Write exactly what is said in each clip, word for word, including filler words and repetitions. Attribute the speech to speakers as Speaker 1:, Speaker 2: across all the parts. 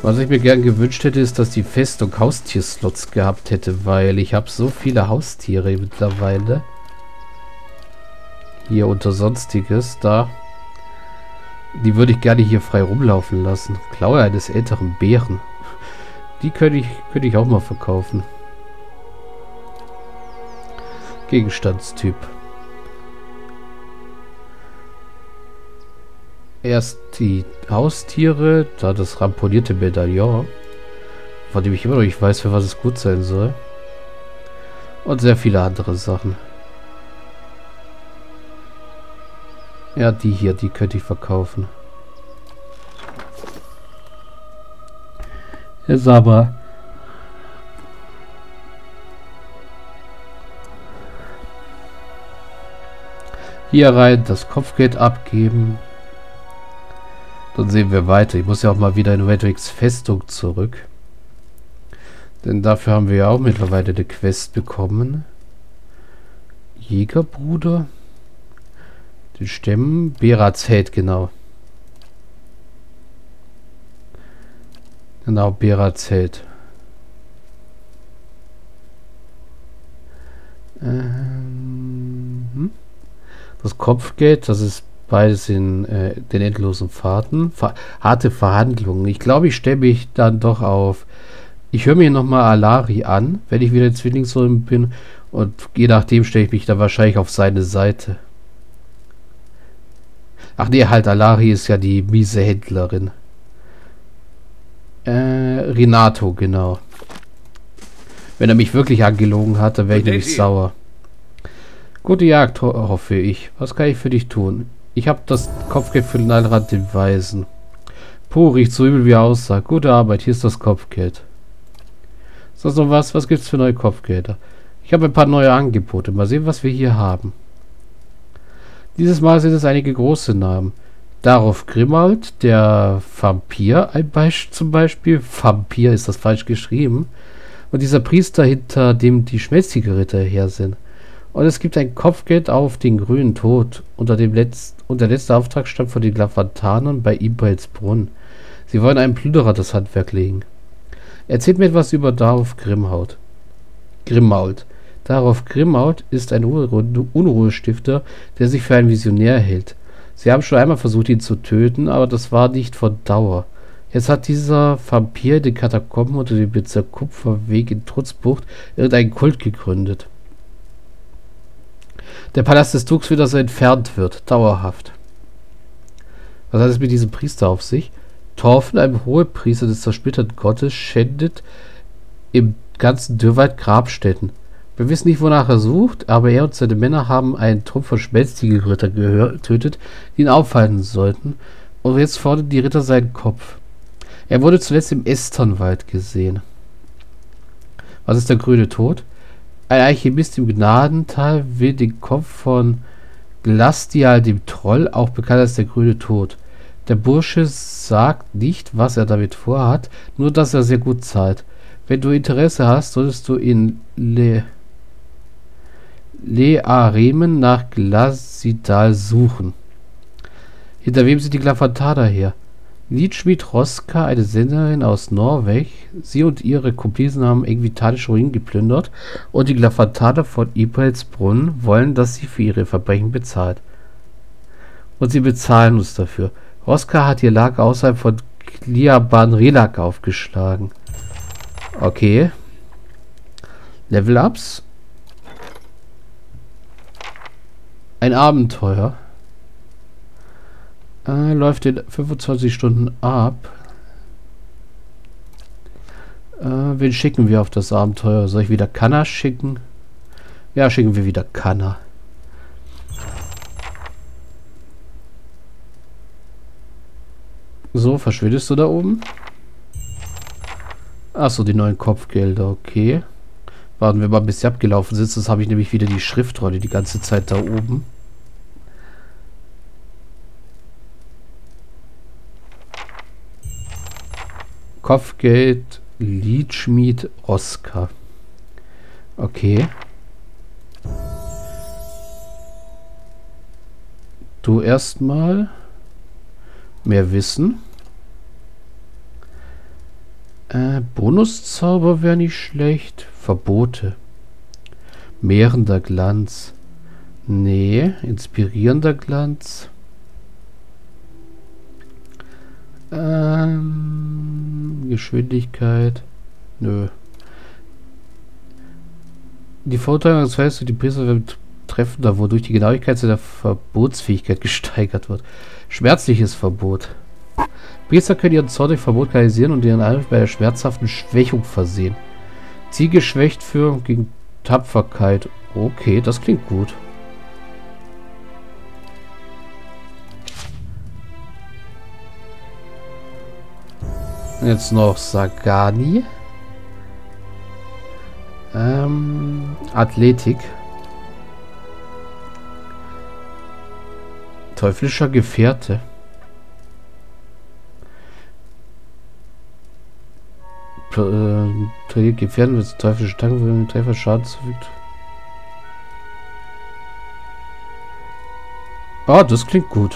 Speaker 1: Was ich mir gern gewünscht hätte, ist, dass die Festung Haustierslots gehabt hätte, weil ich habe so viele Haustiere mittlerweile. Hier unter Sonstiges, da. Die würde ich gerne hier frei rumlaufen lassen. Klaue eines älteren Bären. Die könnte ich, könnte ich auch mal verkaufen. Gegenstandstyp. Erst die Haustiere, da das ramponierte Medaillon, von dem ich immer noch nicht weiß, für was es gut sein soll. Und sehr viele andere Sachen. Ja, die hier, die könnte ich verkaufen. Jetzt aber... Hier rein das Kopfgeld abgeben. Dann sehen wir weiter. Ich muss ja auch mal wieder in Redricks Festung zurück. Denn dafür haben wir ja auch mittlerweile eine Quest bekommen. Jägerbruder. Den Stämmen. Berats Held, genau. Genau, Berats Held. Ähm, das Kopfgeld, das ist beides in äh, den endlosen Fahrten. Ver harte Verhandlungen. Ich glaube, ich stelle mich dann doch auf. Ich höre mir nochmal Alari an, wenn ich wieder Zwillingssohn bin. Und je nachdem stelle ich mich dann wahrscheinlich auf seine Seite. Ach nee, halt, Alari ist ja die miese Händlerin. Äh, Renato, genau. Wenn er mich wirklich angelogen hat, dann wäre ich nämlich sauer. Gute Jagd, ho hoffe ich. Was kann ich für dich tun? Ich habe das Kopfgeld für Nalrand den Weisen. Puh, riecht so übel wie er aussah. Gute Arbeit, hier ist das Kopfgeld. Ist das noch was? Was gibt's für neue Kopfgelder? Ich habe ein paar neue Angebote. Mal sehen, was wir hier haben. Dieses Mal sind es einige große Namen. Darauf Grimald, der Vampir, ein Beispiel zum Beispiel. Vampir ist das falsch geschrieben. Und dieser Priester, hinter dem die Schmelztigerritter her sind. Und es gibt ein Kopfgeld auf den grünen Tod. Unter dem Letz und der letzte Auftrag stammt von den Glafantanern bei Ibelsbrunn. Sie wollen einem Plünderer das Handwerk legen. Erzählt mir etwas über Darauf Grimhaut. Grimmauld. Darauf Grimmauld ist ein Unruhestifter, der sich für einen Visionär hält. Sie haben schon einmal versucht, ihn zu töten, aber das war nicht von Dauer. Jetzt hat dieser Vampir den Katakomben unter dem Bezirk Kupferweg in Trutzbucht irgendeinen Kult gegründet. Der Palast des Dux will, dass er entfernt wird, dauerhaft. Was hat es mit diesem Priester auf sich? Torfen, ein Hohepriester des zersplitterten Gottes, schändet im ganzen Dürrwald Grabstätten. Wir wissen nicht, wonach er sucht, aber er und seine Männer haben einen Trupp von Schmelztiegelritter getötet, die ihn aufhalten sollten. Und jetzt fordern die Ritter seinen Kopf. Er wurde zuletzt im Esternwald gesehen. Was ist der grüne Tod? Ein Alchemist im Gnadental will den Kopf von Glastial, dem Troll, auch bekannt als der grüne Tod. Der Bursche sagt nicht, was er damit vorhat, nur dass er sehr gut zahlt. Wenn du Interesse hast, solltest du in Le Learemen nach Glasidal suchen. Hinter wem sind die Glafantaner her? Liedschmied Roska, eine Senderin aus Norweg. Sie und ihre Komplizen haben Engvitanische Ruinen geplündert und die Glafantaner von Ibelsbrunn wollen, dass sie für ihre Verbrechen bezahlt. Und sie bezahlen uns dafür. Roska hat ihr Lager außerhalb von Kliaban Relak aufgeschlagen. Okay. Level-Ups. Ein Abenteuer. Äh, läuft in fünfundzwanzig Stunden ab. Äh, wen schicken wir auf das Abenteuer? Soll ich wieder Kanna schicken? Ja, schicken wir wieder Kanna. So, verschwindest du da oben? Achso, die neuen Kopfgelder, okay. Warten wir mal, bis sie abgelaufen sind. Sonst habe ich nämlich wieder die Schriftrolle die ganze Zeit da oben. Kopfgeld, Liedschmied, Oskar. Okay. Du erstmal mehr Wissen. Äh, Bonuszauber wäre nicht schlecht. Verbote. Mehrender Glanz. Nee, inspirierender Glanz. Ähm, Geschwindigkeit. Nö. Die Vorteile des Feldes für die Priester werden treffender, wodurch die Genauigkeit der Verbotsfähigkeit gesteigert wird. Schmerzliches Verbot. Priester können ihren Zorn durch Verbot kanalisieren und ihren Angriff bei der schmerzhaften Schwächung versehen. Ziel geschwächt für gegen Tapferkeit. Okay, das klingt gut. Jetzt noch Sagani. Ähm, Athletik. Teuflischer Gefährte. Äh, Gefährten wird teuflische Tank, wenn man Treffer Schaden zufügt. Ah, das klingt gut.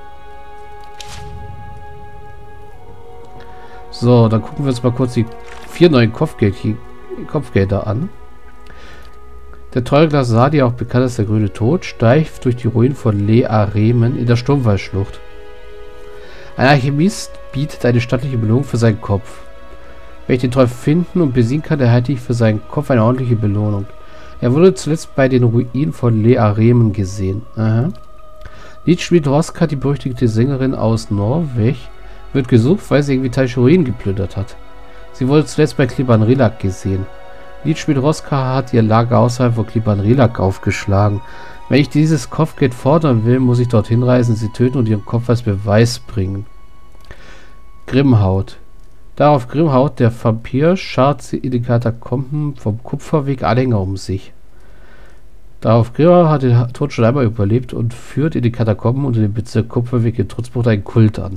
Speaker 1: So, dann gucken wir uns mal kurz die vier neuen Kopfgeld Kopfgelder an. Der teure Glasadi, auch bekannt als der grüne Tod, steigt durch die Ruinen von Le Aremen in der Sturmwaldschlucht. Ein Alchemist bietet eine stattliche Belohnung für seinen Kopf. Wenn ich den Teufel finden und besiegen kann, erhalte ich für seinen Kopf eine ordentliche Belohnung. Er wurde zuletzt bei den Ruinen von Le Aremen gesehen. Aha. Liedschmied Roska, die berüchtigte Sängerin aus Norwegen, wird gesucht, weil sie irgendwie Ruinen geplündert hat. Sie wurde zuletzt bei Kliban-Relak gesehen. Liedschmied Roska hat ihr Lager außerhalb von Kliban-Relak aufgeschlagen. Wenn ich dieses Kopfgeld fordern will, muss ich dorthin reisen, sie töten und ihren Kopf als Beweis bringen. Grimmhaut. Darauf Grimmhaut, der Vampir, schart sie in den Katakomben vom Kupferweg Anhänger um sich. Darauf Grimmhaut hat den Tod schon einmal überlebt und führt in den Katakomben unter dem Bezirk Kupferweg in Trutzburg einen Kult an.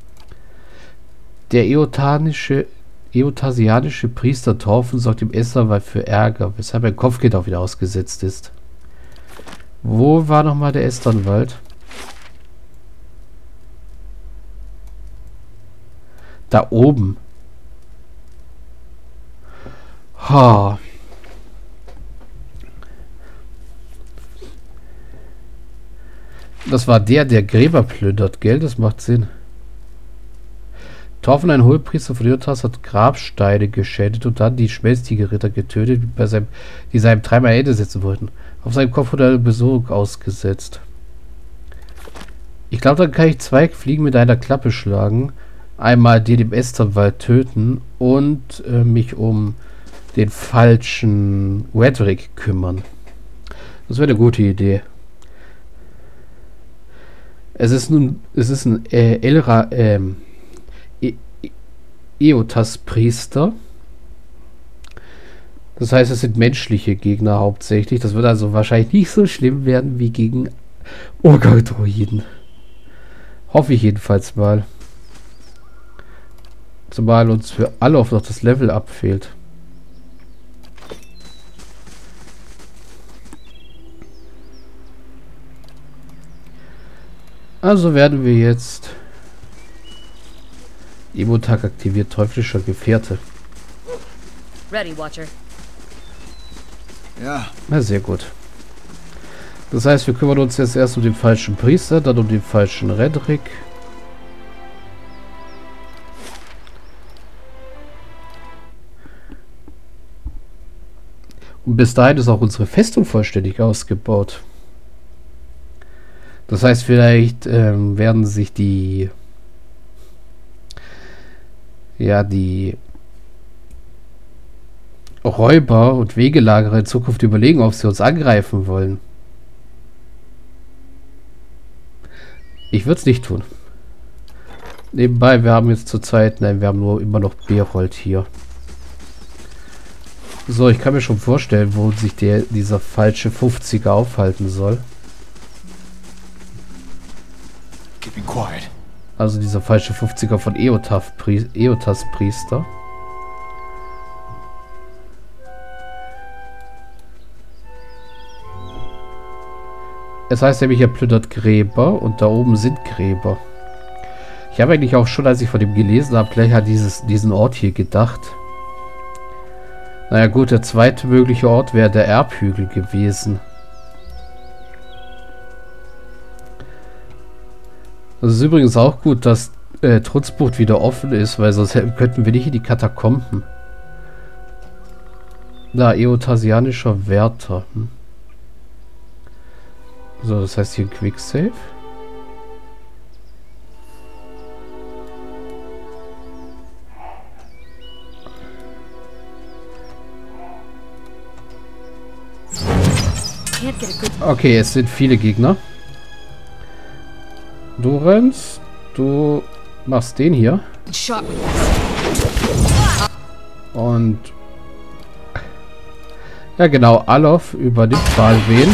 Speaker 1: Der eotanische eotasianische Priester Torfen sorgt im Esserwald für Ärger, weshalb ein Kopfgeld auch wieder ausgesetzt ist. Wo war nochmal der Esternwald? Da oben. Ha. Das war der, der Gräber plündert, gell? Das macht Sinn. Torfen, ein Hohepriester von Iotas, hat Grabsteine geschädigt und dann die Schmelztigerritter getötet, die, bei seinem, die seinem dreimal Ende setzen wollten. Auf seinem Kopf wurde eine Besorgung ausgesetzt. Ich glaube, dann kann ich zwei Fliegen mit einer Klappe schlagen. Einmal den im Esternwald töten und äh, mich um den falschen Wedrick kümmern. Das wäre eine gute Idee. Es ist nun, es ist ein äh, Elra, ähm, Eotas-Priester. Das heißt, es sind menschliche Gegner hauptsächlich. Das wird also wahrscheinlich nicht so schlimm werden wie gegen Ogre-Druiden. Hoffe ich jedenfalls mal. Zumal uns für alle auch noch das Level abfehlt. Also werden wir jetzt Emotag aktiviert, teuflischer Gefährte.
Speaker 2: Ready, Watcher.
Speaker 3: Ja.
Speaker 1: Na, sehr gut. Das heißt, wir kümmern uns jetzt erst um den falschen Priester, dann um den falschen Redrick. Und bis dahin ist auch unsere Festung vollständig ausgebaut. Das heißt, vielleicht ähm, werden sich die ja, die Räuber und Wegelagerer in Zukunft überlegen, ob sie uns angreifen wollen. Ich würde es nicht tun. Nebenbei, wir haben jetzt zurzeit, nein, wir haben nur immer noch Berold hier. So, ich kann mir schon vorstellen, wo sich der dieser falsche fünfziger aufhalten soll.
Speaker 3: Keep quiet.
Speaker 1: Also dieser falsche fünfziger von Eotas Priester. Es heißt nämlich, er plündert Gräber und da oben sind Gräber. Ich habe eigentlich auch schon, als ich von dem gelesen habe, gleich an dieses, diesen Ort hier gedacht. Naja gut, der zweite mögliche Ort wäre der Erbhügel gewesen. Das ist übrigens auch gut, dass äh, Trutzbucht wieder offen ist, weil sonst könnten wir nicht in die Katakomben. Da, eotasianischer Wärter. Hm. So, das heißt hier ein Quicksave. Okay, es sind viele Gegner. Du rennst. Du machst den hier. Und... Ja genau, Alof übernimmt Balwen.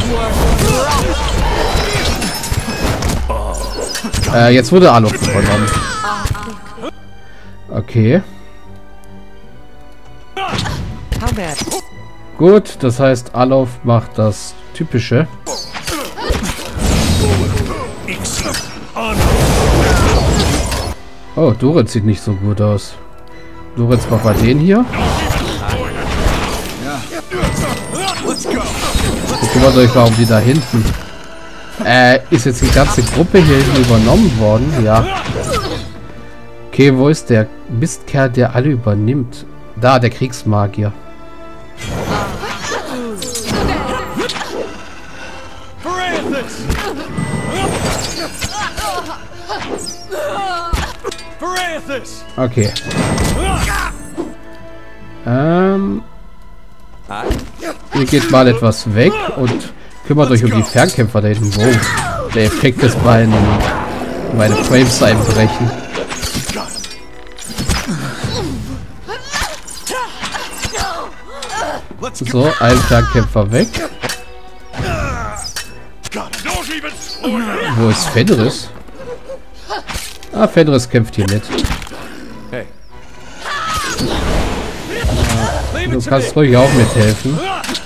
Speaker 1: Äh, jetzt wurde Alof übernommen. Okay. Gut, das heißt, Alof macht das Typische. Oh, Duritz sieht nicht so gut aus. Duritz macht mal den hier. Jetzt kümmert euch mal um die da hinten. Äh, ist jetzt die ganze Gruppe hier hinten übernommen worden? Ja. Okay, wo ist der Mistkerl, der alle übernimmt? Da, der Kriegsmagier. Okay. Ähm... Ihr geht mal etwas weg und kümmert euch um die Fernkämpfer da hinten. Wow. Der Effekt ist bei meine Frames einbrechen. So, ein Fernkämpfer weg. Wo ist Fenris? Ah, Fenris kämpft hier mit. Du kannst ruhig auch mithelfen.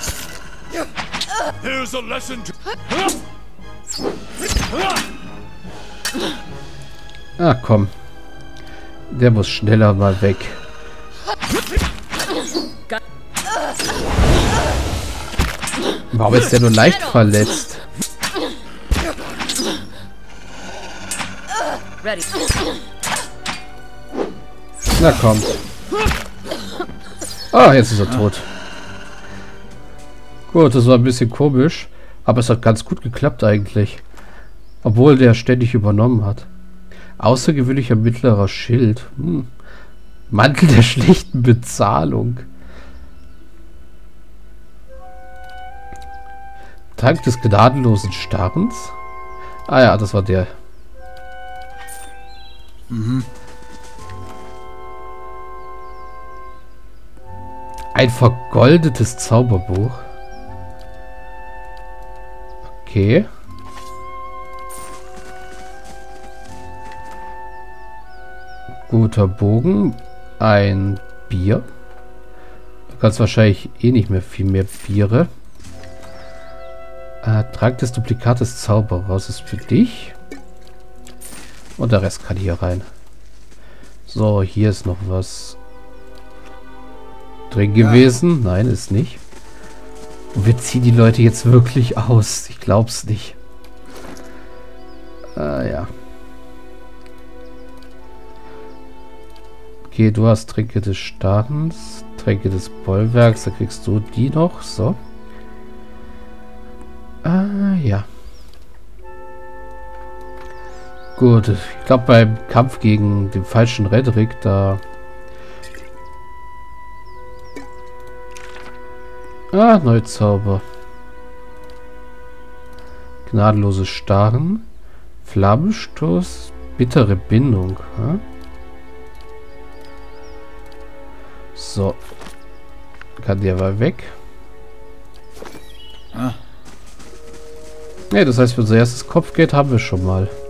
Speaker 1: Ah, komm. Der muss schneller mal weg. Warum ist der nur leicht verletzt? Na komm. Ah, jetzt ist er tot. Gut, das war ein bisschen komisch. Aber es hat ganz gut geklappt eigentlich. Obwohl der ständig übernommen hat. Außergewöhnlicher mittlerer Schild. Hm. Mantel der schlechten Bezahlung. Trank des gnadenlosen Starrens. Ah ja, das war der. Mhm. Ein vergoldetes Zauberbuch. Okay. Guter Bogen. Ein Bier. Du kannst wahrscheinlich eh nicht mehr viel mehr Biere. Äh, Trank des Duplikat des Zauberers ist für dich. Und der Rest kann hier rein. So, hier ist noch was drin gewesen. Nein, ist nicht. Und wir ziehen die Leute jetzt wirklich aus. Ich glaub's nicht. Ah, ja. Okay, du hast Tränke des Starrens, Tränke des Bollwerks. Da kriegst du die noch. So. Ah, ja. Gut, ich glaube beim Kampf gegen den falschen Redrick, da... Ah, Neuzauber. Gnadenloses Starren. Flammenstoß. Bittere Bindung. Ja? So. Kann der mal weg. Ah. Ja, das heißt, für unser erstes Kopfgeld haben wir schon mal.